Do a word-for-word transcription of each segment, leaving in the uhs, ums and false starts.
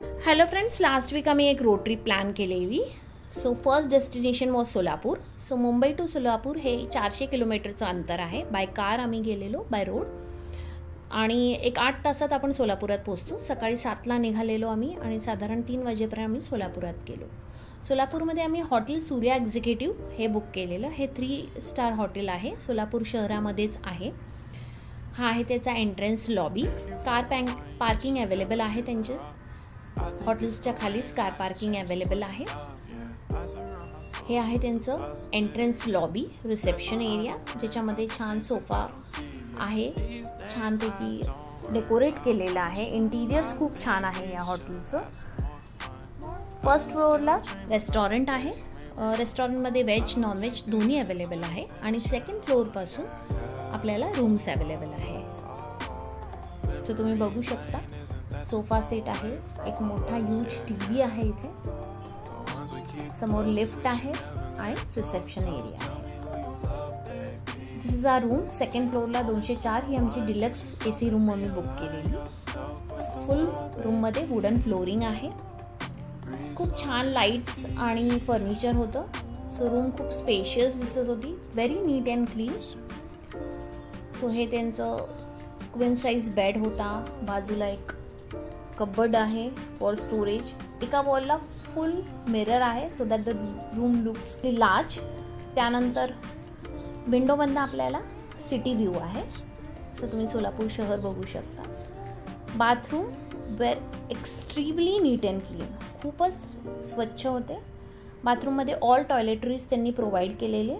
Hello friends, last week आम्ही एक road trip plan केलेली. So first destination was Solapur. So Mumbai to Solapur हे चारशे किलोमीटरचं अंतर आहे. बाय कार आम्ही गेलेलो, बाय रोड. आणि एक आठ तासात आपण सोलापुरात पोहोचतो. सकाळी सातला निघालेलो आम्ही आणि साधारण तीन वाजेपर्यंत आम्ही सोलापुरात गेलो. सोलापूरमध्ये आम्ही हॉटेल सूर्या एक्झिक्युटिव्ह हे बुक केलेलं. हे थ्री स्टार हॉटेल आहे, सोलापूर शहरामध्येच आहे. हा आहे त्याचा entrance lobby. Car pack parking available आहे. त्यांचे हॉटेल्सच्या खालीच कार पार्किंग अवेलेबल आहे. हे आहे त्यांचं एंट्रन्स लॉबी, रिसेप्शन एरिया, ज्याच्यामध्ये छान सोफा आहे, छानपैकी डेकोरेट केलेलं आहे. इंटिरियर्स खूप छान आहे या हॉटेलचं. फर्स्ट फ्लोअरला रेस्टॉरंट आहे. रेस्टॉरंटमध्ये व्हेज नॉनव्हेज दोन्ही अवेलेबल आहे. आणि सेकंड फ्लोअरपासून आपल्याला रूम्स अवेलेबल आहे. सो तुम्ही बघू शकता, सोफा सेट आहे, एक मोठा ह्यूज टी व्ही आहे इथे, समोर लिफ्ट आहे आणि रिसेप्शन एरिया आहे. This is our room. Second फ्लोअरला दोनशे चार ही आमची डिलक्स ए सी रूम आम्ही बुक केलेली. फुल रूममध्ये वुडन फ्लोरिंग आहे. खूप छान लाईट्स आणि फर्निचर होतं. सो रूम खूप स्पेशियस दिसत होती, very neat and clean. So हे त्यांचं क्वीन साईज बेड होता. बाजूला एक कबर्ड आहे फॉर स्टोरेज. एका वॉलला फुल मिरर आहे, so that the room looks large. त्यानंतर विंडोमधनं आपल्याला सिटी व्ह्यू आहे. सो तुम्ही सोलापूर शहर बघू शकता. Bathroom were extremely neat and clean, खूपच स्वच्छ होते. बाथरूममध्ये ऑल टॉयलेटरीज त्यांनी प्रोव्हाइड केलेले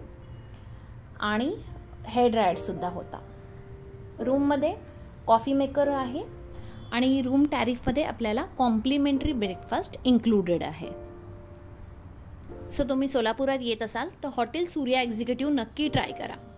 आणि हेअर ड्रायरसुद्धा होता. रूममध्ये कॉफी मेकर आहे आणि रूम टॅरिफमध्ये आपल्याला कॉम्प्लिमेंटरी ब्रेकफास्ट इन्क्लुडेड आहे. सो तुम्ही सोलापुरात येत असाल तर हॉटेल सूर्या एक्झिक्युटिव्ह नक्की ट्राय करा.